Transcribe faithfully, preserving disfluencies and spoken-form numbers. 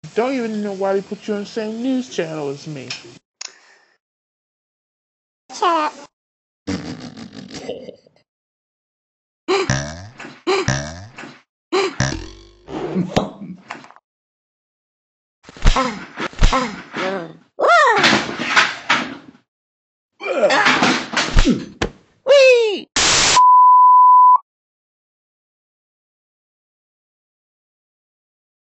Don't even know why they put you on the same news channel as me. Shut up.